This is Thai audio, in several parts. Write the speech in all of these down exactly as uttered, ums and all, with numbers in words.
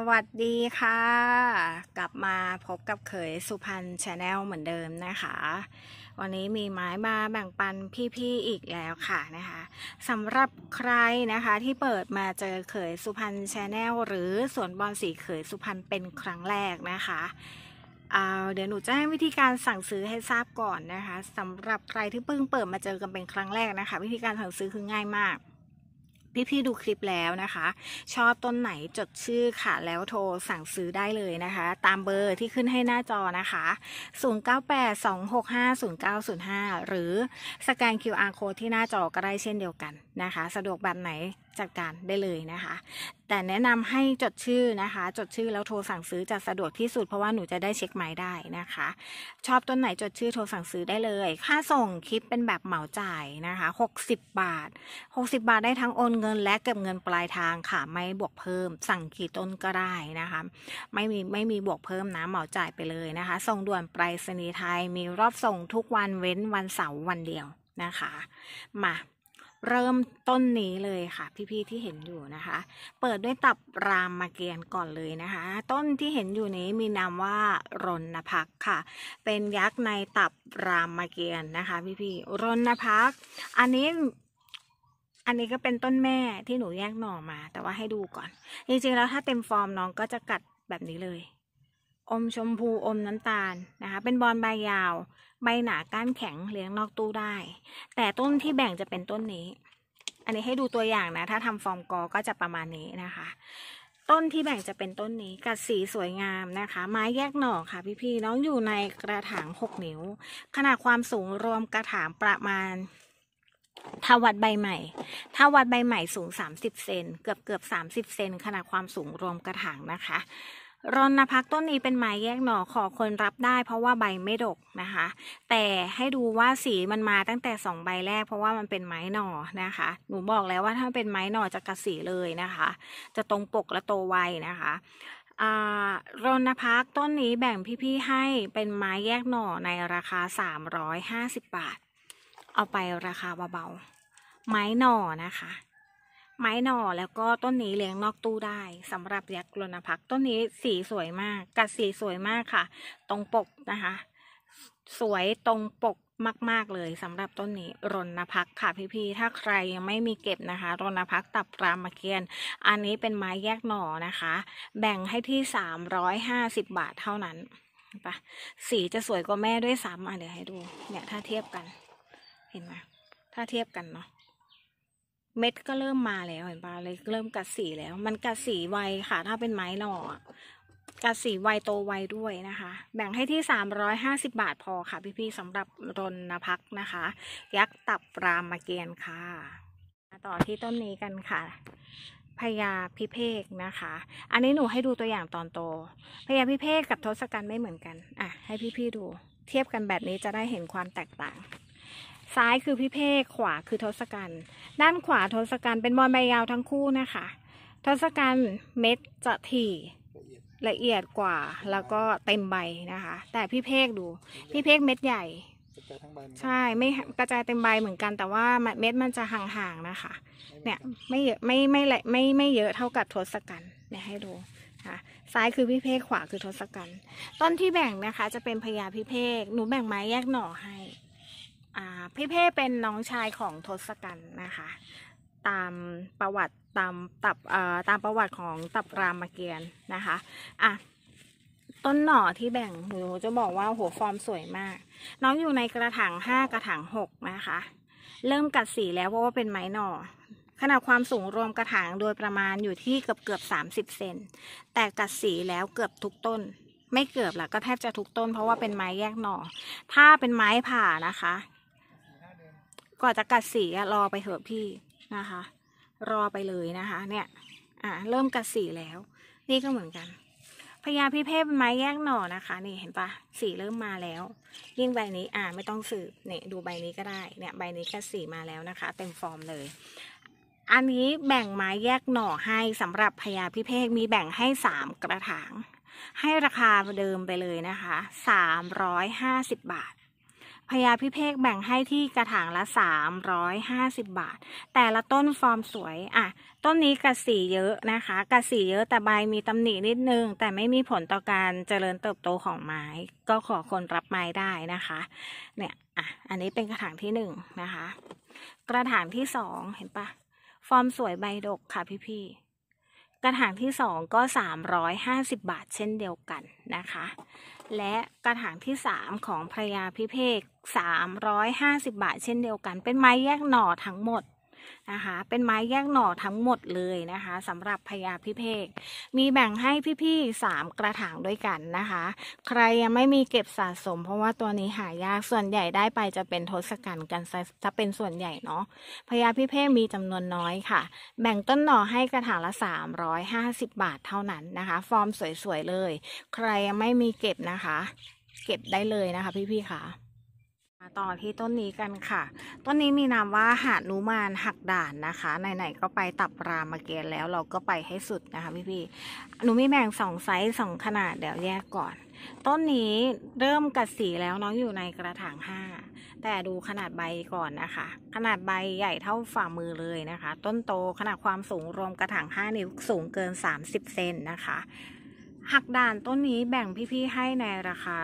วัสดีค่ะกลับมาพบกับเขยสุพรรณชาแนลเหมือนเดิมนะคะวันนี้มีไม้มาแบ่งปันพี่ๆอีกแล้วค่ะนะคะสำหรับใครนะคะที่เปิดมาเจอเขยสุพรรณชาแนลหรือสวนบอลสีเขยสุพรรณเป็นครั้งแรกนะคะเอาเดี๋ยวหนูจะให้วิธีการสั่งซื้อให้ทราบก่อนนะคะสำหรับใครที่เพิ่งเปิดมาเจอกันเป็นครั้งแรกนะคะวิธีการสั่งซื้อคือง่ายมากพี่ๆดูคลิปแล้วนะคะชอบต้นไหนจดชื่อค่ะแล้วโทรสั่งซื้อได้เลยนะคะตามเบอร์ที่ขึ้นให้หน้าจอนะคะศูนย์ เก้า แปด สอง หก ห้า ศูนย์ เก้า ศูนย์ ห้าหรือสแกน คิว อาร์ Code ที่หน้าจอก็ได้เช่นเดียวกันนะคะสะดวกแบบไหนจัดการได้เลยนะคะแต่แนะนำให้จดชื่อนะคะจดชื่อแล้วโทรสั่งซื้อจะสะดวกที่สุดเพราะว่าหนูจะได้เช็คหมายได้นะคะชอบต้นไหนจดชื่อโทรสั่งซื้อได้เลยค่าส่งคิดเป็นแบบเหมาจ่ายนะคะหกสิบบาทหกสิบบาทได้ทั้งโอนเงินและเก็บเงินปลายทางค่ะไม่บวกเพิ่มสั่งกี่ต้นก็ได้นะคะไม่มีไม่มีบวกเพิ่มนะเหมาจ่ายไปเลยนะคะส่งด่วนไปรษณีย์ไทยมีรอบส่งทุกวันเว้นวันเสาร์วันเดียวนะคะมาเริ่มต้นนี้เลยค่ะพี่ๆที่เห็นอยู่นะคะเปิดด้วยตับรามเกียรติ์ก่อนเลยนะคะต้นที่เห็นอยู่นี้มีนามว่ารณพักษ์ค่ะเป็นยักษ์ในตับรามเกียรติ์นะคะพี่ๆรณพักษ์อันนี้อันนี้ก็เป็นต้นแม่ที่หนูแยกหน่อมาแต่ว่าให้ดูก่อนจริงๆแล้วถ้าเต็มฟอร์มน้องก็จะกัดแบบนี้เลยอมชมพูอมน้ำตาลนะคะเป็นบอนใบยาวใบหนาก้านแข็งเลี้ยงนอกตู้ได้แต่ต้นที่แบ่งจะเป็นต้นนี้อันนี้ให้ดูตัวอย่างนะถ้าทำฟอร์มกอก็จะประมาณนี้นะคะต้นที่แบ่งจะเป็นต้นนี้กัดสีสวยงามนะคะไม้แยกหน่อค่ะพี่ๆน้องอยู่ในกระถางหกนิ้วขนาดความสูงรวมกระถางประมาณถ้าวัดใบใหม่ถ้าวัดใบใหม่สูงสามสิบเซนเกือบเกือบสามสิบเซนขนาดความสูงรวมกระถางนะคะรณพักษ์ต้นนี้เป็นไม้แยกหน่อขอคนรับได้เพราะว่าใบไม่ดกนะคะแต่ให้ดูว่าสีมันมาตั้งแต่สองใบแรกเพราะว่ามันเป็นไม้หน่อนะคะหนูบอกแล้วว่าถ้าเป็นไม้หน่อจะกัดสีเลยนะคะจะตรงปกและโตไวนะคะรณพักษ์ต้นนี้แบ่งพี่ๆให้เป็นไม้แยกหน่อในราคาสามร้อยห้าสิบบาทเอาไปราคาเบาๆไม้หน่อนะคะไม้หน่อแล้วก็ต้นนี้เลี้ยงนอกตู้ได้สำหรับยักษ์รณพักษ์ต้นนี้สีสวยมากกัดสีสวยมากค่ะตรงปกนะคะสวยตรงปกมากๆเลยสำหรับต้นนี้รณพักษ์ค่ะพี่ๆถ้าใครยังไม่มีเก็บนะคะรณพักษ์ตับรามเกียรติ์อันนี้เป็นไม้แยกหน่อนะคะแบ่งให้ที่สามร้อยห้าสิบบาทเท่านั้นปะสีจะสวยกว่าแม่ด้วยซ้ำอ่ะเดี๋ยวให้ดูเนี่ยถ้าเทียบกันเห็นไหมถ้าเทียบกันเนาะเม็ดก็เริ่มมาแล้วเห็นปะเลยเริ่มกัดสีแล้วมันกัดสีไวค่ะถ้าเป็นไม้หน่อกัดสีไวโตไวด้วยนะคะแบ่งให้ที่สามร้อยห้าสิบบาทพอค่ะพี่ๆสำหรับรณพักษ์นะคะยักษ์ตับรามเกียรติ์ค่ะต่อที่ต้นนี้กันค่ะพญาพิเภกนะคะอันนี้หนูให้ดูตัวอย่างตอนโตพญาพิเภกกับทศกัณฐ์ไม่เหมือนกันอ่ะให้พี่ๆดูเทียบกันแบบนี้จะได้เห็นความแตกต่างซ้ายคือพิเภกขวาคือทศกัณฐ์ด้านขวาทศกัณฐ์เป็นบอลใบยาวทั้งคู่นะคะทศกัณฐ์เม็ดจะถี่ละเอียดกว่าแล้วก็เต็มใบนะคะแต่พิเภกดูพิเภกเม็ดใหญ่ใช่ไม่กระจายเต็มใบเหมือนกันแต่ว่าเม็ดมันจะห่างๆนะคะเนี่ยไม่เยอะไม่ไม่ไม่ไม่เยอะเท่ากับทศกัณฐ์เนี่ยให้ดูค่ะซ้ายคือพิเภกขวาคือทศกัณฐ์ต้นที่แบ่งนะคะจะเป็นพญาพิเภกหนูแบ่งไม้แยกหน่อให้อ่าพิเภกเป็นน้องชายของทศกัณฐ์นะคะตามประวัติตามตับอ่าตามประวัติของตับรามเกียรติ์นะคะอ่ะต้นหน่อที่แบ่งหนูจะบอกว่าหัวฟอร์มสวยมากน้องอยู่ในกระถางห้ากระถางหกนะคะเริ่มกัดสีแล้วเพราะว่าเป็นไม้หน่อขนาดความสูงรวมกระถางโดยประมาณอยู่ที่เกือบเกือบสามสิบเซนแต่กัดสีแล้วเกือบทุกต้นไม่เกือบละก็แทบจะทุกต้นเพราะว่าเป็นไม้แยกหน่อถ้าเป็นไม้ผ่านะคะก่อนจะกัดสีรอไปเถอะพี่นะคะรอไปเลยนะคะเนี่ยอ่าเริ่มกัดสีแล้วนี่ก็เหมือนกันพญาพิเภกเป็นไม้แยกหน่อนะคะนี่เห็นปะสีเริ่มมาแล้วยิ่งใบนี้อ่าไม่ต้องสืบเนี่ยดูใบนี้ก็ได้เนี่ยใบนี้กัดสีมาแล้วนะคะเต็มฟอร์มเลยอันนี้แบ่งไม้แยกหน่อให้สำหรับพญาพิเภกมีแบ่งให้สามกระถางให้ราคาเดิมไปเลยนะคะสามร้อยห้าสิบบาทพพญาพิเภกแบ่งให้ที่กระถางละสามร้อยห้าสิบบาทแต่ละต้นฟอร์มสวยอ่ะต้นนี้กระสีเยอะนะคะกระสีเยอะแต่ใบมีตำหนินิดนึงแต่ไม่มีผลต่อการเจริญเติบโตของไม้ก็ขอคนรับไม้ได้นะคะเนี่ยอ่ะอันนี้เป็นกระถางที่หนึ่งนะคะกระถางที่สองเห็นปะฟอร์มสวยใบดกค่ะพี่ๆกระถางที่สองก็สามร้อยห้าสิบบาทเช่นเดียวกันนะคะและกระถางที่สามของพญาพิเภกสามร้อยห้าสิบบาทเช่นเดียวกันเป็นไม้แยกหน่อทั้งหมดนะคะเป็นไม้แยกหน่อทั้งหมดเลยนะคะสำหรับพญาพิเภกมีแบ่งให้พี่ๆสามกระถางด้วยกันนะคะใครยังไม่มีเก็บสะสมเพราะว่าตัวนี้หายากส่วนใหญ่ได้ไปจะเป็นทศกัณฐ์กันถ้าเป็นส่วนใหญ่เนาะพญาพิเภกมีจำนวนน้อยค่ะแบ่งต้นหน่อให้กระถางละสามร้อยห้าสิบบาทเท่านั้นนะคะฟอร์มสวยๆเลยใครยังไม่มีเก็บนะคะเก็บได้เลยนะคะพี่ๆค่ะต่อที่ต้นนี้กันค่ะต้นนี้มีนามว่าหานุมานหักด่านนะคะไหนๆก็ไปตับรามเกียรติแล้วเราก็ไปให้สุดนะคะพี่ๆหนูมีแบ่งสองไซส์สองขนาดเดี๋ยวแยกก่อนต้นนี้เริ่มกัดสีแล้วน้องอยู่ในกระถางห้าแต่ดูขนาดใบก่อนนะคะขนาดใบใหญ่เท่าฝ่ามือเลยนะคะต้นโตขนาดความสูงรวมกระถางห้านิ้วสูงเกินสามสิบเซนนะคะหักด่านต้นนี้แบ่งพี่ๆให้ในราคา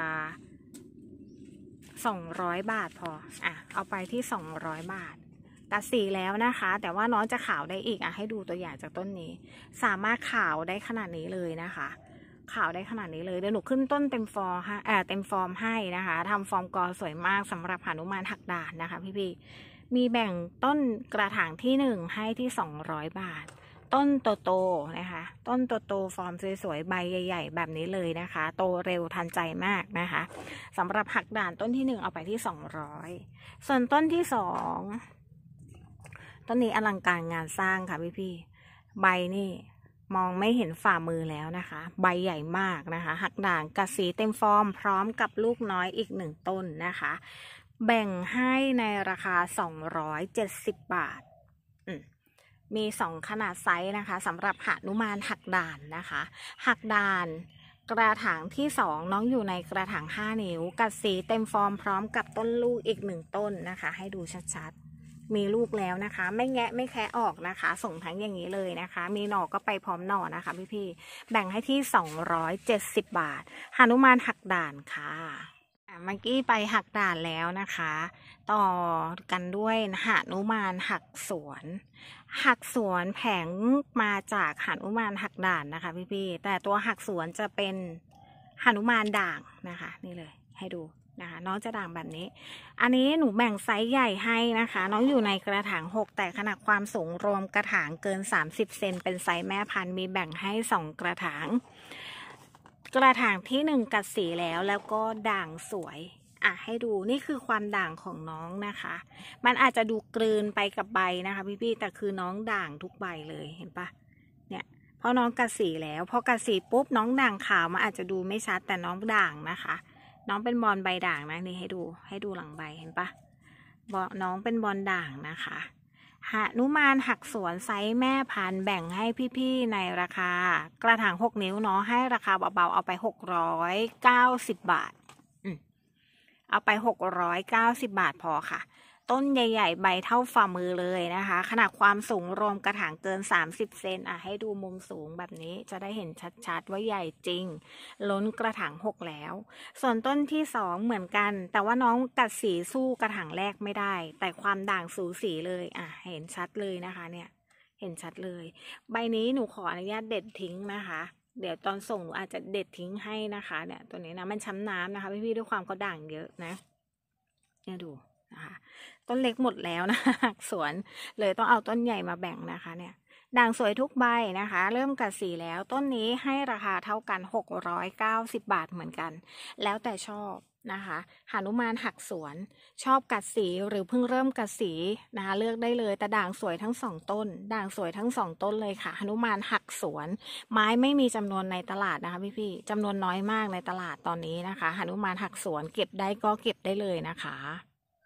สองร้อยบาทพออ่ะเอาไปที่สองร้อยบาทตัดสีแล้วนะคะแต่ว่าน้องจะขาวได้อีกอ่ะให้ดูตัวอย่างจากต้นนี้สามารถขาวได้ขนาดนี้เลยนะคะขาวได้ขนาดนี้เลยเดี๋ยวหนูขึ้นต้นเต็มฟอร์มให้เอ่อเต็มฟอร์มให้นะคะทำฟอร์มกอสวยมากสำหรับหนุมานหักด่านนะคะพี่ๆมีแบ่งต้นกระถางที่หนึ่งให้ที่สองร้อยบาทต้นโตๆนะคะต้นโตๆฟอร์มสวยๆใบใหญ่ๆแบบนี้เลยนะคะโตเร็วทันใจมากนะคะสำหรับหักด่านต้นที่หนึ่งเอาไปที่สองร้อยส่วนต้นที่สองต้นนี้อลังการงานสร้างค่ะพี่ๆใบนี่มองไม่เห็นฝ่ามือแล้วนะคะใบใหญ่มากนะคะหักด่านกัดสีเต็มฟอร์มพร้อมกับลูกน้อยอีกหนึ่งต้นนะคะแบ่งให้ในราคาสองร้อยเจ็ดสิบบาทอืมมีสองขนาดไซส์นะคะสำหรับหนุมานหักด่านนะคะหักด่านกระถางที่สองน้องอยู่ในกระถางห้านิ้วกัดสีเต็มฟอร์มพร้อมกับต้นลูกอีกหนึ่งต้นนะคะให้ดูชัดๆมีลูกแล้วนะคะไม่แงะไม่แคะออกนะคะส่งทั้งอย่างนี้เลยนะคะมีหน่อก็ไปพร้อมหน่อนะคะพี่ๆแบ่งให้ที่สองร้อยเจ็ดสิบบาทหนุมานหักด่านค่ะเมื่อกี้ไปหักด่านแล้วนะคะต่อกันด้วยหนุมานหักสวนหักสวนแผงมาจากหนุมานหักด่านนะคะพี่ๆแต่ตัวหักสวนจะเป็นหนุมานด่างนะคะนี่เลยให้ดูนะคะน้องจะด่างแบบนี้อันนี้หนูแบ่งไซส์ใหญ่ให้นะคะน้องอยู่ในกระถางหกแต่ขนาดความสูงรวมกระถางเกินสามสิบเซนเป็นไซส์แม่พันธุ์มีแบ่งให้สองกระถางกระถางที่หนึ่งกัดสีแล้วแล้วก็ด่างสวยอ่ะให้ดูนี่คือความด่างของน้องนะคะมันอาจจะดูกลืนไปกับใบนะคะพี่ๆแต่คือน้องด่างทุกใบเลยเห็นปะเนี่ยเพราะน้องกัดสีแล้วพอกัดสีปุ๊บน้องด่างขาวมันอาจจะดูไม่ชัดแต่น้องด่างนะคะน้องเป็นบอลใบด่างนะนี่ให้ดูให้ดูหลังใบเห็นปะน้องเป็นบอลด่างนะคะหนุมานหักสวนไซส์แม่พันธุ์แบ่งให้พี่ๆในราคากระถางหกนิ้วเนาะให้ราคาเบาๆเอาไปหกร้อยเก้าสิบบาทเอาไปหกร้อยเก้าสิบบาทพอค่ะต้นใหญ่ๆใบเท่าฝ่ามือเลยนะคะขนาดความสูงรวมกระถางเกินสามสิบเซนอ่ะให้ดูมุมสูงแบบนี้จะได้เห็นชัดๆว่าใหญ่จริงล้นกระถางหกแล้วส่วนต้นที่สองเหมือนกันแต่ว่าน้องกัดสีสู้กระถางแรกไม่ได้แต่ความด่างสูสีเลยอ่ะเห็นชัดเลยนะคะเนี่ยเห็นชัดเลยใบนี้หนูขออนุญาตเด็ดทิ้งนะคะเดี๋ยวตอนส่งหนูอาจจะเด็ดทิ้งให้นะคะเนี่ยตัวนี้นะมันช้ำน้ำนะคะพี่ๆด้วยความเขาด่างเยอะนะเนี่ยดูนะคะต้นเล็กหมดแล้วนะสวนเลยต้องเอาต้นใหญ่มาแบ่งนะคะเนี่ยด่างสวยทุกใบนะคะเริ่มกัดสีแล้วต้นนี้ให้ราคาเท่ากันหกร้อยเก้าสิบบาทเหมือนกันแล้วแต่ชอบนะคะหนุมานหักสวนชอบกัดสีหรือเพิ่งเริ่มกัดสีนะคะเลือกได้เลยแต่ด่างสวยทั้งสองต้นด่างสวยทั้งสองต้นเลยค่ะหนุมานหักสวนไม้ไม่มีจำนวนในตลาดนะคะพี่ๆจำนวนน้อยมากในตลาดตอนนี้นะคะหนุมานหักสวนเก็บได้ก็เก็บได้เลยนะคะ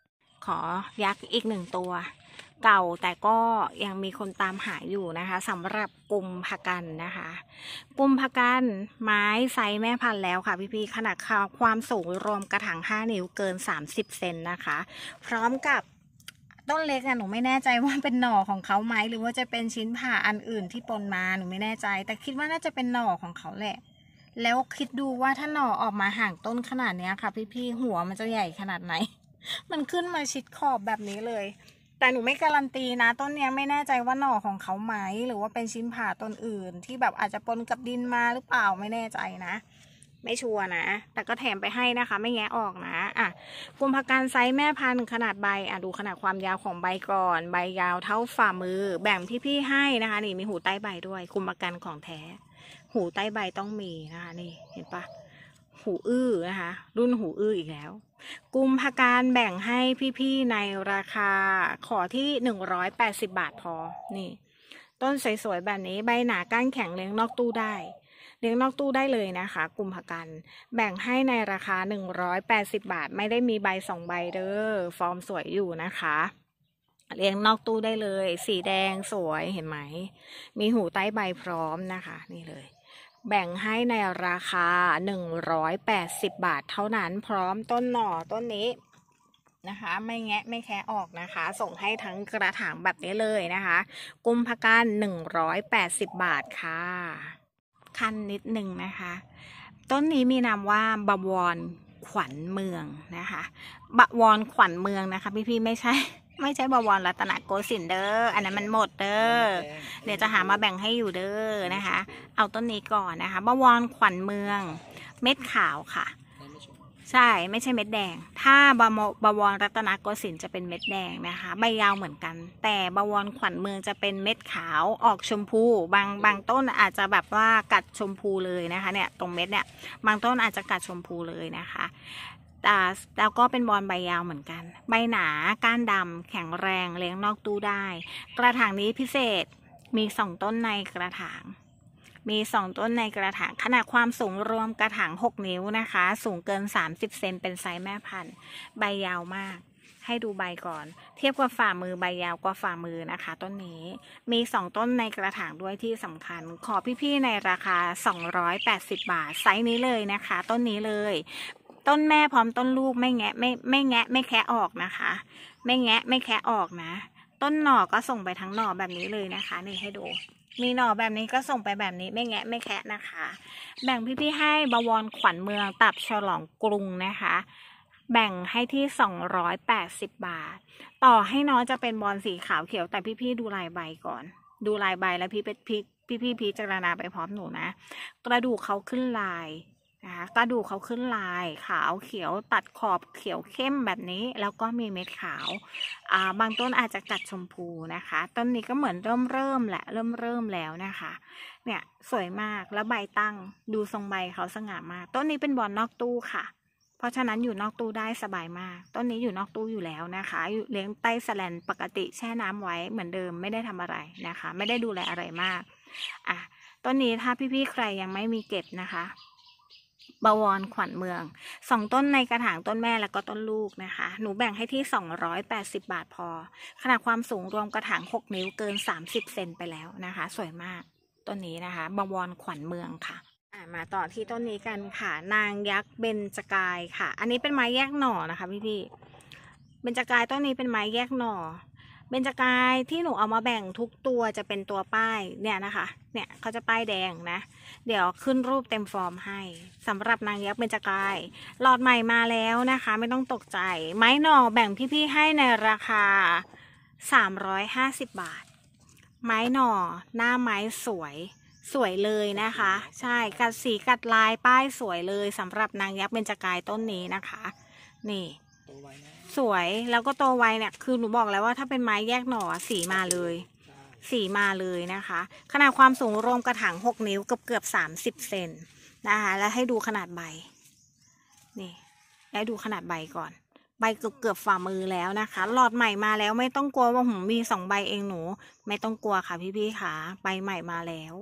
ขอยักษ์อีกหนึ่งตัวเก่าแต่ก็ยังมีคนตามหาอยู่นะคะสำหรับกุมภกันนะคะกุมภกันไม้ไซส์แม่พันธุ์แล้วค่ะพี่ๆขนาดความสูงรวมกระถางห้านิ้วเกินสามสิบเซนนะคะพร้อมกับต้นเล็กอะหนูไม่แน่ใจว่าเป็นหน่อของเขาไหมหรือว่าจะเป็นชิ้นผ่าอันอื่นที่ปนมาหนูไม่แน่ใจแต่คิดว่าน่าจะเป็นหน่อของเขาแหละแล้วคิดดูว่าถ้าหน่อออกมาห่างต้นขนาดนี้ค่ะพี่ๆหัวมันจะใหญ่ขนาดไหนมันขึ้นมาชิดขอบแบบนี้เลยแต่หนูไม่การันตีนะต้นเนี้ยไม่แน่ใจว่าหน่อของเขาไหมหรือว่าเป็นชิ้นผ่าต้นอื่นที่แบบอาจจะปนกับดินมาหรือเปล่าไม่แน่ใจนะไม่ชัวร์นะแต่ก็แถมไปให้นะคะไม่แงะออกนะอ่ะกุมภกันไซส์แม่พันธุ์ขนาดใบอ่ะดูขนาดความยาวของใบก่อนใบยาวเท่าฝ่ามือแบ่งพี่ๆให้นะคะนี่มีหูใต้ใบด้วยกุมภกันของแท้หูใต้ใบต้องมีนะคะนี่เห็นปะหูอื้อนะคะรุ่นหูอื้ออีกแล้วกุมภกันแบ่งให้พี่ๆในราคาขอที่หนึ่งร้อยแปดสิบบาทพอนี่ต้นสวยๆแบบนี้ใบหนาก้านแข็งเลี้ยงนอกตู้ได้เลี้ยงนอกตู้ได้เลยนะคะกุมภกันแบ่งให้ในราคาหนึ่งร้อยแปดสิบบาทไม่ได้มีใบสองใบเด้อฟอร์มสวยอยู่นะคะเลี้ยงนอกตู้ได้เลยสีแดงสวยเห็นไหมมีหูใต้ใบพร้อมนะคะนี่เลยแบ่งให้ในราคาหนึ่งร้อยแปดสิบบาทเท่านั้นพร้อมต้นหน่อต้นนี้นะคะไม่แงะไม่แคะออกนะคะส่งให้ทั้งกระถางแบบนี้เลยนะคะกุมภกันหนึ่งร้อยแปดสิบบาทค่ะคันนิดหนึ่งนะคะต้นนี้มีนามว่าบวรขวัญเมืองนะคะบวรขวัญเมืองนะคะพี่ๆไม่ใช่ไม่ใช่บวรรัตนโกสินทร์เด้ออันนั้นมันหมดเด้อเดี๋ยวจะหามาแบ่งให้อยู่เด้อนะคะเอาต้นนี้ก่อนนะคะบวรขวัญเมืองเม็ดขาวค่ะใช่ไม่ใช่เม็ดแดงถ้าบวบวรรัตนโกสินทร์จะเป็นเม็ดแดงนะคะใบยาวเหมือนกันแต่บวรขวัญเมืองจะเป็นเม็ดขาวออกชมพูบางบางต้นอาจจะแบบว่ากัดชมพูเลยนะคะเนี่ยตรงเม็ดเนี่ยบางต้นอาจจะกัดชมพูเลยนะคะแต่แล้วก็เป็นบอลใบยาวเหมือนกันใบหนาก้านดำแข็งแรงเลี้ยงนอกตู้ได้กระถางนี้พิเศษมีสองต้นในกระถางมีสองต้นในกระถางขนาดความสูงรวมกระถางหกนิ้วนะคะสูงเกินสามสิบเซนเป็นไซส์แม่พันธุ์ใบยาวมากให้ดูใบก่อนเทียบกับฝ่ามือใบยาวกว่าฝ่ามือนะคะต้นนี้มีสองต้นในกระถางด้วยที่สำคัญขอพี่ๆในราคาสองร้อยแปดสิบบาทไซส์นี้เลยนะคะต้นนี้เลยต้นแม่พร้อมต้นลูกไม่แงะไม่ไม่แงะไม่แคะออกนะคะไม่แงะไม่แคะออกนะต้นหน่อก็ส่งไปทั้งหน่อแบบนี้เลยนะคะนี่ให้ดูมีหน่อแบบนี้ก็ส่งไปแบบนี้ไม่แงะไม่แคะนะคะแบ่งพี่ๆให้บวรขวัญเมืองตับฉลองกรุงนะคะแบ่งให้ที่สองร้อยแปดสิบบาทต่อให้น้องจะเป็นบอลสีขาวเขียวแต่พี่ๆดูลายใบก่อนดูลายใบแล้วพี่พี่พี่พี่พิจารณาไปพร้อมหนูนะกระดูกเขาขึ้นลายนะคะกระดูกเขาขึ้นลายขาวเขียวตัดขอบเขียวเข้มแบบนี้แล้วก็มีเม็ดขาวอ่าบางต้นอาจจะกัดชมพูนะคะต้นนี้ก็เหมือนเริ่มเริ่มแหละเริ่มเริ่มแล้วนะคะเนี่ยสวยมากแล้วใบตั้งดูทรงใบเขาสง่ามากต้นนี้เป็นบอลนอกตู้ค่ะเพราะฉะนั้นอยู่นอกตู้ได้สบายมากต้นนี้อยู่นอกตู้อยู่แล้วนะคะอยู่เลี้ยงใต้แสแลนปกติแช่น้ำไว้เหมือนเดิมไม่ได้ทำอะไรนะคะไม่ได้ดูแลอะไรมากอ่ะต้นนี้ถ้าพี่ๆใครยังไม่มีเก็บนะคะบวรขวัญเมืองสองต้นในกระถางต้นแม่แล้วก็ต้นลูกนะคะหนูแบ่งให้ที่สองร้อยแปดสิบบาทพอขนาดความสูงรวมกระถางหกนิ้วเกินสามสิบเซนไปแล้วนะคะสวยมากต้นนี้นะคะบวรขวัญเมืองค่ะมาต่อที่ต้นนี้กันค่ะนางยักษ์เบญจกายค่ะอันนี้เป็นไม้แยกหน่อนะคะพี่พี่เบญจกายต้นนี้เป็นไม้แยกหน่อเบญจกายที่หนูเอามาแบ่งทุกตัวจะเป็นตัวป้ายเนี่ยนะคะเนี่ยเขาจะป้ายแดงนะเดี๋ยวขึ้นรูปเต็มฟอร์มให้สำหรับนางยักษ์เบญจกายหลอดใหม่มาแล้วนะคะไม่ต้องตกใจไม้หน่อแบ่งพี่ๆให้ในราคาสามร้อยห้าสิบบาทไม้หน่อหน้าไม้สวยสวยเลยนะคะใช่กัดสีกัดลายป้ายสวยเลยสำหรับนางยักษ์เบญจกายต้นนี้นะคะนี่สวยแล้วก็โตไวเนี่ยคือหนูบอกแล้วว่าถ้าเป็นไม้แยกหน่อสีมาเลยสีมาเลยนะคะขนาดความสูงรวมกระถางหกนิ้วเกือบเกือบสามสิบเซนนะคะแล้วให้ดูขนาดใบนี่แล้วดูขนาดใบก่อนใบเกือบเกือบฝ่ามือแล้วนะคะหลอดใหม่มาแล้วไม่ต้องกลัวว่าผมมีสองใบเองหนูไม่ต้องกลัวค่ะพี่ๆค่ะใบใหม่มาแล้ว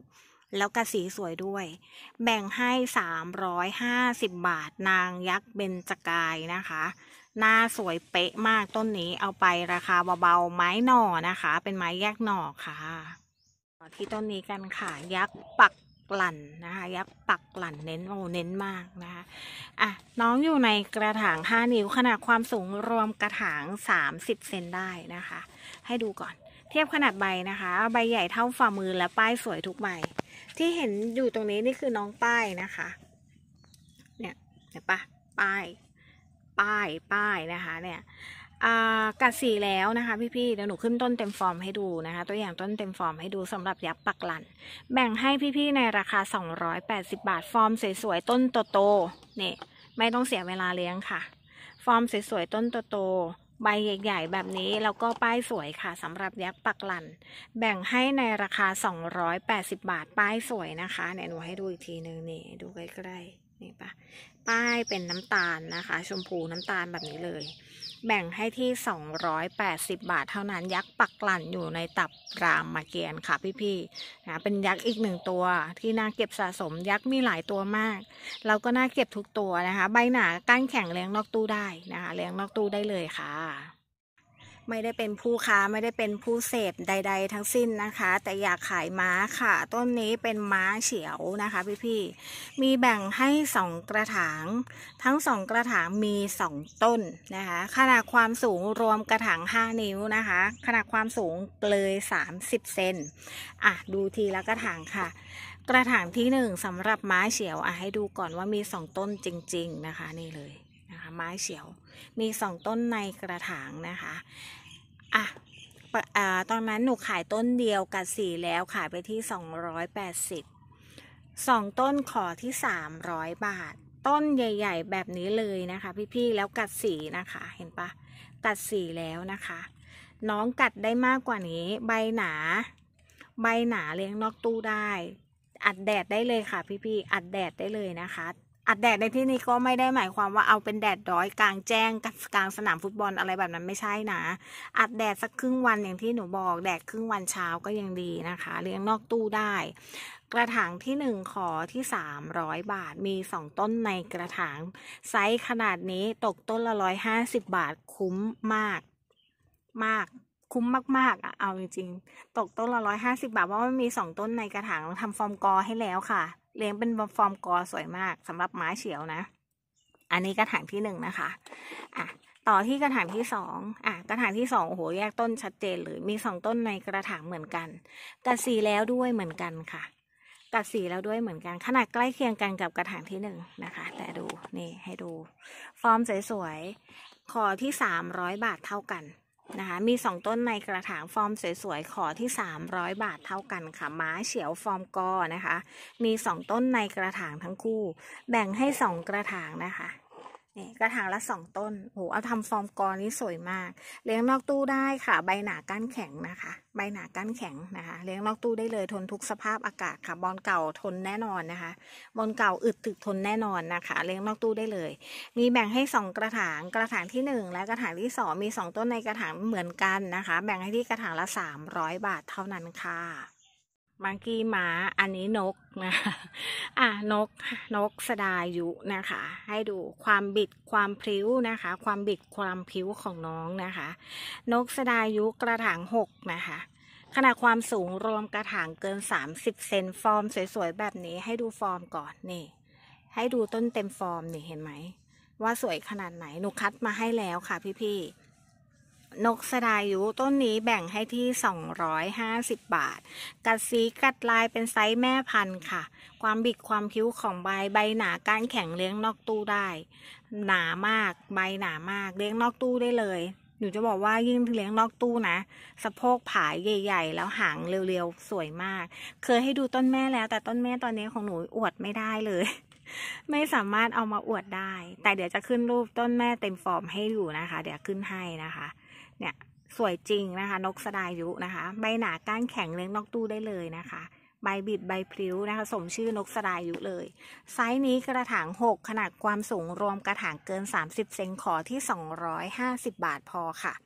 แล้วกระสีสวยด้วยแบ่งให้สามร้อยห้าสิบบาทนางยักษ์เบญจกายนะคะหน้าสวยเป๊ะมากต้นนี้เอาไปราคาเบาๆไม้หน่อนะคะเป็นไม้แยกหน่อค่ะที่ต้นนี้กันค่ะยักษ์ปักหลั่นนะคะยักษ์ปักหลั่นเน้นโอ้เน้นมากนะคะอ่ะน้องอยู่ในกระถางห้านิ้วขนาดความสูงรวมกระถางสามสิบเซนได้นะคะให้ดูก่อนเทียบขนาดใบนะคะใบใหญ่เท่าฝ่ามือและป้ายสวยทุกใบที่เห็นอยู่ตรงนี้นี่คือน้องป้ายนะคะเนี่ยเห็นปะป้ายป้ายป้ายนะคะเนี่ยกัดสีแล้วนะคะพี่ๆเดี๋ยวหนูขึ้นต้นเต็มฟอร์มให้ดูนะคะตัวอย่างต้นเต็มฟอร์มให้ดูสำหรับยักษ์ปักหลั่นแบ่งให้พี่ๆในราคาสองร้อยแปดสิบบาทฟอร์มสวยๆต้นโตๆนี่ไม่ต้องเสียเวลาเลี้ยงค่ะฟอร์มสวยๆต้นโตๆใบใหญ่ๆแบบนี้แล้วก็ป้ายสวยค่ะสำหรับยักษ์ปักหลั่นแบ่งให้ในราคาสองร้อยแปดสิบบาทป้ายสวยนะคะเนี่ยหนูให้ดูอีกทีนึงนี่ดูใกล้ๆนี่ปะป้ายเป็นน้ำตาลนะคะชมพูน้ำตาลแบบนี้เลยแบ่งให้ที่สองร้อยแปดสิบบาทเท่านั้นยักษ์ปักหลั่นอยู่ในตับรามเกียรติ์ค่ะพี่ๆนะเป็นยักษ์อีกหนึ่งตัวที่น่าเก็บสะสมยักษ์มีหลายตัวมากเราก็น่าเก็บทุกตัวนะคะใบหนาก้านแข็งเลี้ยงนอกตู้ได้นะคะเลี้ยงนอกตู้ได้เลยค่ะไม่ได้เป็นผู้ค้าไม่ได้เป็นผู้เสพใดๆทั้งสิ้นนะคะแต่อยากขายม้าค่ะต้นนี้เป็นม้าเฉียวนะคะพี่ๆมีแบ่งให้สองกระถางทั้งสองกระถางมีสองต้นนะคะขนาดความสูงรวมกระถางห้านิ้วนะคะขนาดความสูงเลยสามสิบเซนอ่ะดูทีละกระถางค่ะกระถางที่หนึ่งสำหรับม้าเฉียวอ่ะให้ดูก่อนว่ามีสองต้นจริงๆนะคะนี่เลยนะคะม้าเฉียวมีสองต้นในกระถางนะคะอ่ะอ่าตอนนั้นหนูขายต้นเดียวกัดสีแล้วขายไปที่สองร้อยแปดสิบสองต้นขอที่สามร้อยบาทต้นใหญ่ๆแบบนี้เลยนะคะพี่ๆแล้วกัดสีนะคะเห็นปะกัดสีแล้วนะคะน้องกัดได้มากกว่านี้ใบหนาใบหนาเลี้ยงนอกตู้ได้อัดแดดได้เลยค่ะพี่ๆอัดแดดได้เลยนะคะอัดแดดในที่นี้ก็ไม่ได้หมายความว่าเอาเป็นแดดร้อยกลางแจ้งกลางสนามฟุตบอลอะไรแบบนั้นไม่ใช่นะอัดแดดสักครึ่งวันอย่างที่หนูบอกแดดครึ่งวันเช้าก็ยังดีนะคะเลี้ยงนอกตู้ได้กระถางที่หนึ่งขอที่สามร้อยบาทมีสองต้นในกระถางไซส์ขนาดนี้ตกต้นละร้อยห้าสิบบาทคุ้มมากมากคุ้มมากๆอ่ะเอาจริงๆตกต้นละร้อยห้าสิบบาทเพราะว่ามีสองต้นในกระถางทำฟอร์มกอให้แล้วค่ะเลี้ยงเป็นฟอร์มกอสวยมากสำหรับม้าเฉียวนะอันนี้กระถางที่หนึ่งนะคะอ่ะต่อที่กระถางที่สองอ่ะกระถางที่สองโอ้โหแยกต้นชัดเจนเลยมีสองต้นในกระถางเหมือนกันกัดสีแล้วด้วยเหมือนกันค่ะกัดสีแล้วด้วยเหมือนกันขนาดใกล้เคียงกันกับกระถางที่หนึ่งนะคะแต่ดูนี่ให้ดูฟอร์มสวยๆขอที่สามร้อยบาทเท่ากันนะคะมีสองต้นในกระถางฟอร์มสวยๆขอที่สามร้อยบาทเท่ากันค่ะม้าเฉียวฟอร์มกอนะคะมีสองต้นในกระถางทั้งคู่แบ่งให้สองกระถางนะคะนี่กระถางละสองต้นโหเอาทำฟอร์มกอนี้สวยมากเลี้ยงนอกตู้ได้ค่ะใบหนาก้านแข็งนะคะใบหนาก้านแข็งนะคะเลี้ยงนอกตู้ได้เลยทนทุกสภาพอากาศค่ะบอลเก่าทนแน่นอนนะคะบอลเก่าอึดถึกทนแน่นอนนะคะเลี้ยงนอกตู้ได้เลยมีแบ่งให้สองกระถางกระถางที่หนึ่งและกระถางที่สองมีสองต้นในกระถางเหมือนกันนะคะแบ่งให้ที่กระถางละสามร้อยบาทเท่านั้นค่ะมังกี้ม้าอันนี้นกนะคะอ่ะนกนกสดายุนะคะให้ดูความบิดความพลิ้วนะคะความบิดความพลิ้วของน้องนะคะนกสดายุกระถางหกนะคะขนาดความสูงรวมกระถางเกินสามสิบเซนฟอร์มสวยๆแบบนี้ให้ดูฟอร์มก่อนนี่ให้ดูต้นเต็มฟอร์มนี่เห็นไหมว่าสวยขนาดไหนหนูคัดมาให้แล้วค่ะพี่ๆนกสดายุต้นนี้แบ่งให้ที่สองร้อยห้าสิบบาทกัดสีกัดลายเป็นไซส์แม่พันธุ์ค่ะความบิดความคิ้วของใบใบหนาก้านแข็งเลี้ยงนอกตู้ได้หนามากใบหนามากเลี้ยงนอกตู้ได้เลยหนูจะบอกว่ายิ่งเลี้ยงนอกตู้นะสะโพกผายใหญ่ๆแล้วหางเรียวๆสวยมากเคยให้ดูต้นแม่แล้วแต่ต้นแม่ตอนนี้ของหนูอวดไม่ได้เลยไม่สามารถเอามาอวดได้แต่เดี๋ยวจะขึ้นรูปต้นแม่เต็มฟอร์มให้อยู่นะคะเดี๋ยวขึ้นให้นะคะเนี่ยสวยจริงนะคะนกสดายุนะคะใบหนาก้านแข็งเลี้ยงนอกตู้ได้เลยนะคะใบบิดใบพลิ้วนะคะสมชื่อนกสดายุเลยไซส์นี้กระถางหกขนาดความสูงรวมกระถางเกินสามสิบเซนขอที่สองร้อยห้าสิบบาทพอค่ะ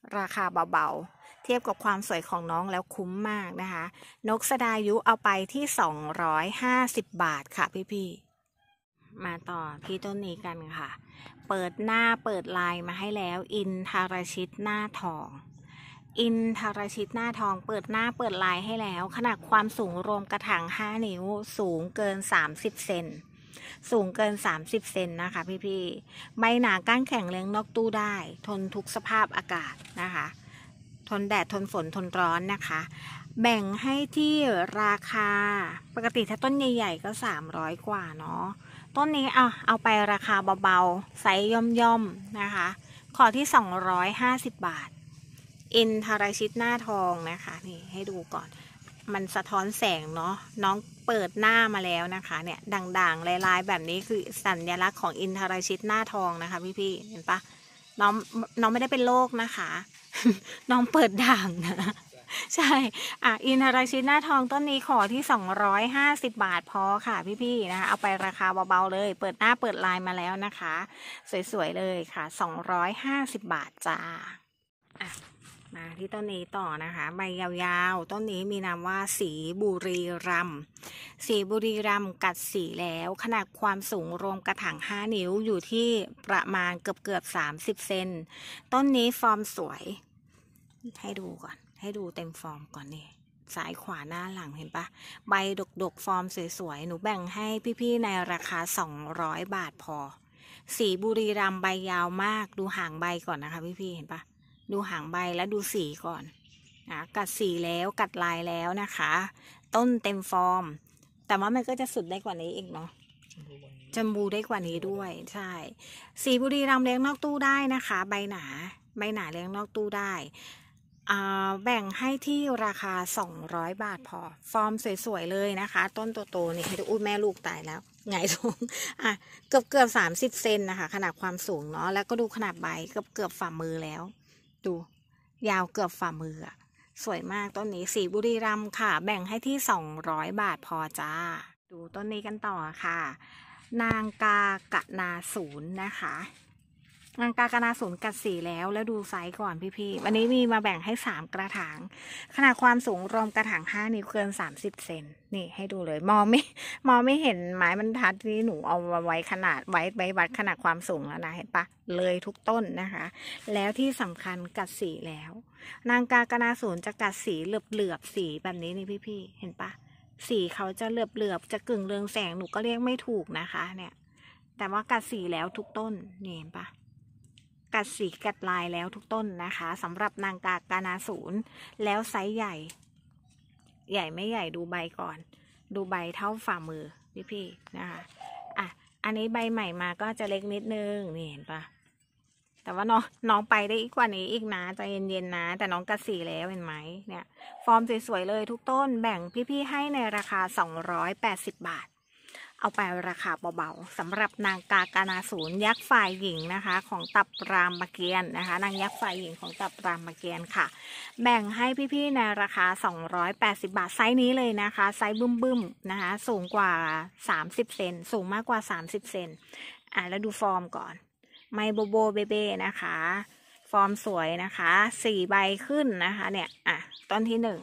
ราคาเบาๆเทียบกับความสวยของน้องแล้วคุ้มมากนะคะนกสดายุเอาไปที่สองร้อยห้าสิบบาทค่ะพี่ๆมาต่อที่ต้นนี้กันค่ะเปิดหน้าเปิดลายมาให้แล้วอินทรชิตหน้าทองอินทรชิตหน้าทองเปิดหน้าเปิดลายให้แล้วขนาดความสูงรวมกระถางห้านิ้วสูงเกินสามสิบเซนสูงเกินสามสิบเซนนะคะพี่ๆใบหนาก้านแข็งเลี้ยงนอกตู้ได้ทนทุกสภาพอากาศนะคะทนแดดทนฝนทนร้อนนะคะแบ่งให้ที่ราคาปกติถ้าต้นใหญ่ๆก็สามร้อยกว่าเนาะต้นนี้เอาเอาไปราคาเบาๆไซส์ย่อมๆนะคะขอที่สองร้อยห้าสิบบาทอินทรชิตหน้าทองนะคะนี่ให้ดูก่อนมันสะท้อนแสงเนาะน้องเปิดหน้ามาแล้วนะคะเนี่ยด่างๆลายๆแบบนี้คือสัญลักษณ์ของอินทรชิตหน้าทองนะคะพี่ๆเห็นปะน้องน้องไม่ได้เป็นโรคนะคะ น้องเปิดด่างนะใช่อ่ะอินทรชิตหน้าทองต้นนี้ขอที่สองร้อยห้าสิบบาทพอค่ะพี่ๆนะคะเอาไปราคาเบาๆเลยเปิดหน้าเปิดลายมาแล้วนะคะสวยๆเลยค่ะสองร้อยห้าสิบบาทจ้าอ่ะมาที่ต้นนี้ต่อนะคะใบยาวๆต้นนี้มีนามว่าสีบุรีรัมย์สีบุรีรัมย์กัดสีแล้วขนาดความสูงรวมกระถางห้านิ้วอยู่ที่ประมาณเกือบเกือบสามสิบเซนต้นนี้ฟอร์มสวยให้ดูก่อนให้ดูเต็มฟอร์มก่อนนี่ซ้ายขวาหน้าหลังเห็นปะใบดกๆฟอร์มสวยๆหนูแบ่งให้พี่ๆในราคาสองร้อยบาทพอสีบุรีรัมย์ใบยาวมากดูหางใบก่อนนะคะพี่ๆเห็นปะดูหางใบแล้วดูสีก่อนนะกัดสีแล้วกัดลายแล้วนะคะต้นเต็มฟอร์มแต่ว่ามันก็จะสุดได้กว่านี้อีกเนาะจมูได้กว่านี้ด้วยใช่สีบุรีรัมย์เลี้ยงนอกตู้ได้นะคะใบหนาใบหนาเลี้ยงนอกตู้ได้แบ่งให้ที่ราคาสองร้อยบาทพอฟอร์มสวยๆเลยนะคะต้นโตๆนี่ให้ดูอุ้ยแม่ลูกตายแล้วไงสูงอ่ะเกือบเกือบสามสิบเซนนะคะขนาดความสูงเนาะแล้วก็ดูขนาดใบเกือบเกือบฝ่ามือแล้วดูยาวเกือบฝ่ามืออะสวยมากต้นนี้สีบุรีรัมย์ค่ะแบ่งให้ที่สองร้อยบาทพอจ้าดูต้นนี้กันต่อค่ะนางกากะนาศูนย์นะคะนางกากะนาศูนย์กัดสีแล้วแล้วดูไซส์ก่อนพี่ๆวันนี้มีมาแบ่งให้สามกระถางขนาดความสูงรวมกระถางห้านิ้วเกินสามสิบเซนนี่ให้ดูเลยมองไม่มองไม่เห็นไม้บรรทัดที่หนูเอาไว้ขนาดไว้ใบวัดขนาดความสูงแล้วนะเห็นปะเลยทุกต้นนะคะแล้วที่สำคัญกัดสีแล้วนางกากะนาศูนย์จะกัดสีเหลือบๆสีแบบนี้นี่พี่ๆเห็นปะสีเขาจะเหลือบๆจะกึ่งเรืองแสงหนูก็เรียกไม่ถูกนะคะเนี่ยแต่ว่ากัดสีแล้วทุกต้นนี่เห็นปะกัดสีกัดลายแล้วทุกต้นนะคะสำหรับนางกากะนาศูนย์แล้วไซส์ใหญ่ใหญ่ไม่ใหญ่ดูใบก่อนดูใบเท่าฝ่ามือพี่ๆนะคะอ่ะอันนี้ใบใหม่มาก็จะเล็กนิดนึงนี่เห็นปะแต่ว่าน้องน้องไปได้อีกกว่านี้อีกนะใจเย็นๆนะแต่น้องกัดสีแล้วเห็นไหมเนี่ยฟอร์มสวยๆเลยทุกต้นแบ่งพี่ๆให้ในราคาสองร้อยแปดสิบบาทเอาไปราคาเบาๆสำหรับนางกากะนาศูนย์ยักษ์ฝ่ายหญิงนะคะของตับรามเกียรตินะคะนางยักษ์ฝ่ายหญิงของตับรามเกียรติค่ะแบ่งให้พี่ๆในราคาสองร้อยแปดสิบบาทไซส์นี้เลยนะคะไซส์บึ้มๆนะคะสูงกว่าสามสิบเซนสูงมากกว่าสามสิบเซนอ่ะแล้วดูฟอร์มก่อนไมโบโบเบเบ้นะคะฟอร์มสวยนะคะสี่ใบขึ้นนะคะเนี่ยอ่ะต้นที่หนึ่ง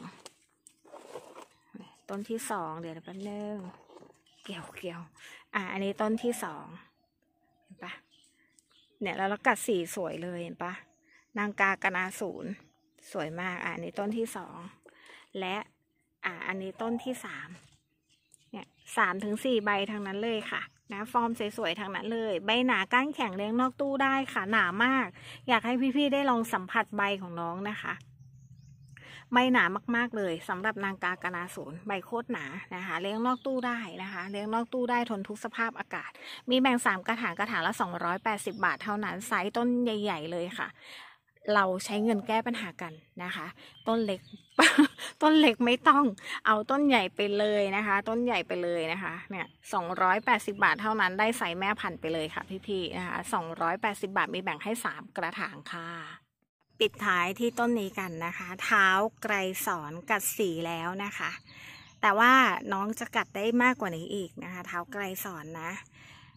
ต้นที่สองเดี๋ยวแป๊บนึงเกี่ยวเกี่ยวอ่ะอันนี้ต้นที่สองเห็นปะเนี่ยแล้วเรากัดสีสวยเลยเห็นปะนางกากะนาศูนย์สวยมากอ่ะอันนี้ต้นที่สองและอ่ะอันนี้ต้นที่สามเนี่ยสามถึงสี่ใบทางนั้นเลยค่ะนะฟอร์มสวยๆทางนั้นเลยใบหนาก้านแข็งเลี้ยงนอกตู้ได้ค่ะหนามากอยากให้พี่ๆได้ลองสัมผัสใบของน้องนะคะใบหนามากๆเลยสำหรับนางกากะนาศูนย์ใบโคตรหนานะคะเลี้ยงนอกตู้ได้นะคะเลี้ยงนอกตู้ได้ทนทุกสภาพอากาศมีแบ่งสามกระถางกระถางละสองร้อยแปดสิบบาทเท่านั้นไซส์ต้นใหญ่ๆเลยค่ะเราใช้เงินแก้ปัญหากันนะคะต้นเล็ก ต้นเล็กไม่ต้องเอาต้นใหญ่ไปเลยนะคะต้นใหญ่ไปเลยนะคะเนี่ยสองร้อยแปดสิบบาทเท่านั้นได้ไซส์แม่พันธุ์ไปเลยค่ะพี่ๆนะคะสองร้อยแปดสิบบาทมีแบ่งให้สามกระถางค่ะปิดท้ายที่ต้นนี้กันนะคะเท้าไกรสอนกัดสีแล้วนะคะแต่ว่าน้องจะกัดได้มากกว่านี้อีกนะคะเท้าไกรสอนนะ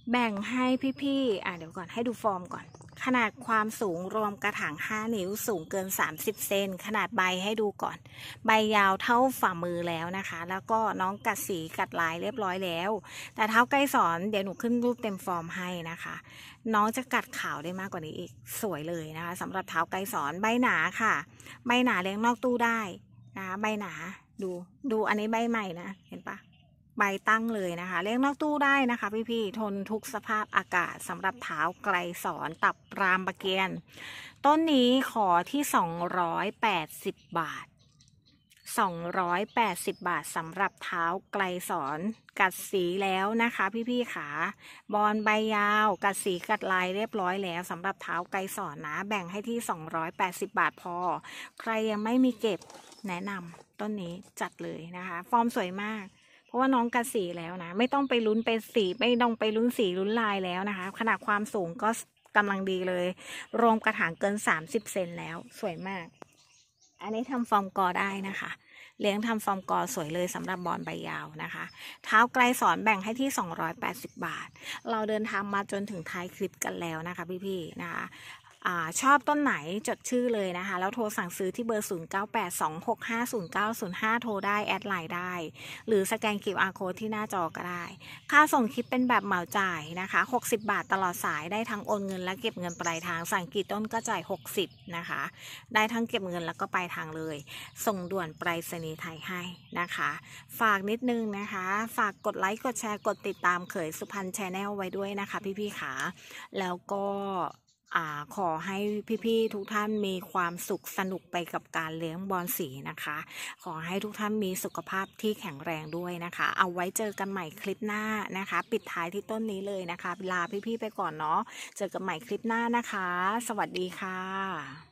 แบ่งให้พี่ๆอ่ะเดี๋ยวก่อนให้ดูฟอร์มก่อนขนาดความสูงรวมกระถางห้านิ้วสูงเกินสามสิบเซนขนาดใบให้ดูก่อนใบยาวเท่าฝ่ามือแล้วนะคะแล้วก็น้องกัดสีกัดลายเรียบร้อยแล้วแต่เท้าไกรสอนเดี๋ยวหนูขึ้นรูปเต็มฟอร์มให้นะคะน้องจะกัดขาวได้มากกว่านี้อีกสวยเลยนะคะสำหรับเท้าไกรสอนใบหนาค่ะใบหนาเลี้ยงนอกตู้ได้นะคะใบหนาดูดูอันนี้ใบใหม่นะเห็นปะใบตั้งเลยนะคะเลี้ยงนอกตู้ได้นะคะพี่ๆทนทุกสภาพอากาศสำหรับเท้าไกรสอนตับรามเกียรติต้นนี้ขอที่สองร้อยแปดสิบบาทสองร้อยแปดสิบบาทสำหรับเท้าไกรสอนกัดสีแล้วนะคะพี่ๆขาบอลใบยาวกัดสีกัดลายเรียบร้อยแล้วสำหรับเท้าไกรสอนนะแบ่งให้ที่สองร้อยแปดสิบบาทพอใครยังไม่มีเก็บแนะนำต้นนี้จัดเลยนะคะฟอร์มสวยมากเพราะว่าน้องกัดสีแล้วนะไม่ต้องไปลุ้นไปสีไม่ต้องไปลุ้นสีลุ้นลายแล้วนะคะขนาดความสูงก็กำลังดีเลยรวมกระถางเกินสามสิบเซนแล้วสวยมากอันนี้ทำฟอร์มกอได้นะคะเลี้ยงทำฟอร์มกอสวยเลยสำหรับบอลใบยาวนะคะเท้าไกลสอนแบ่งให้ที่สองร้อยแปดสิบบาทเราเดินทางมาจนถึงท้ายคลิปกันแล้วนะคะพี่ๆนะคะอ่าชอบต้นไหนจดชื่อเลยนะคะแล้วโทรสั่งซื้อที่เบอร์ศูนย์ เก้า แปด สอง หก ห้า ศูนย์ เก้า ศูนย์ ห้าโทรได้แอดไลน์ได้หรือสแกน คิว อาร์ Code ที่หน้าจอก็ได้ค่าส่งคลิปเป็นแบบเหมาจ่ายนะคะหกสิบบาทตลอดสายได้ทั้งโอนเงินและเก็บเงินปลายทางสั่งกี่ต้นก็จ่ายหกสิบนะคะได้ทั้งเก็บเงินแล้วก็ปลายทางเลยส่งด่วนไปรษณีย์ไทยให้นะคะฝากนิดนึงนะคะฝากกดไลค์กดแชร์กดติดตามเขยสุพรรณ Channel ไว้ด้วยนะคะพี่ๆขาแล้วก็อ่าขอให้พี่ๆทุกท่านมีความสุขสนุกไปกับการเลี้ยงบอลสีนะคะขอให้ทุกท่านมีสุขภาพที่แข็งแรงด้วยนะคะเอาไว้เจอกันใหม่คลิปหน้านะคะปิดท้ายที่ต้นนี้เลยนะคะลาพี่ๆไปก่อนเนาะเจอกันใหม่คลิปหน้านะคะสวัสดีค่ะ